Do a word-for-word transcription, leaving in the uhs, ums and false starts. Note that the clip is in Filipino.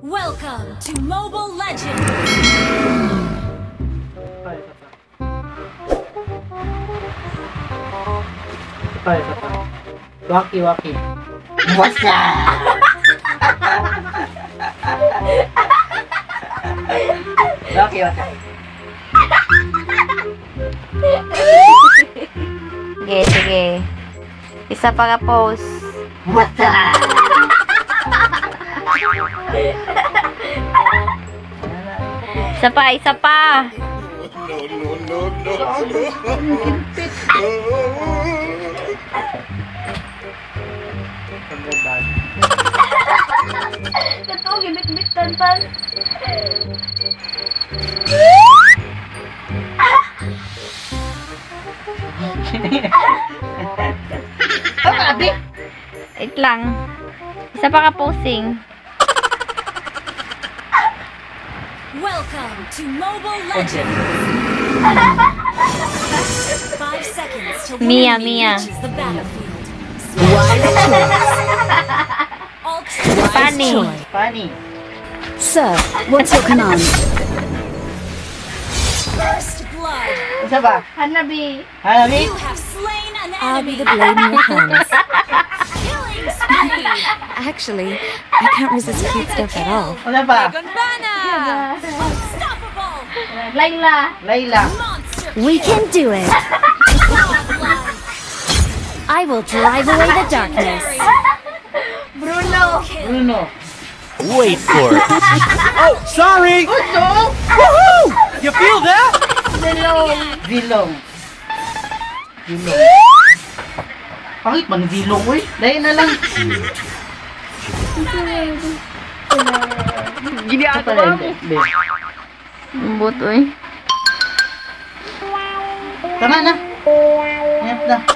Welcome to Mobile Legends! Ito, ito, ito. Waki, waki. Wasa! Waki, waki. Sige, sige. Isa pa ka pose. Wasa! Isa pa, isa pa. No, no, no, no. Ito, gimit-mitan pa. Ano, abi? Wait lang. Isa pa ka posing. Welcome to Mobile Legends! Five seconds till the Mia, enemy Mia. reaches the battlefield. Funny. Funny. Sir, what's your command? First blood! Isa ba? Hanabi. Hanabi? You have slain an I'll be enemy! the blade in your hands. Killing spree! Actually, I can't resist cute stuff at all. Ano ba? Unstoppable! Layla. Layla. Monster We can do it. godlike! I will drive away the darkness. Bruno. Bruno. Wait for it. Oh, sorry! Woohoo! You feel that? Zilong. Zilong. Zilong. Pangit man Zilong, uy. Dahil na lang. Gini Ito pala hindi. Hindi. Lembut, uy. Tama na. Ayan na.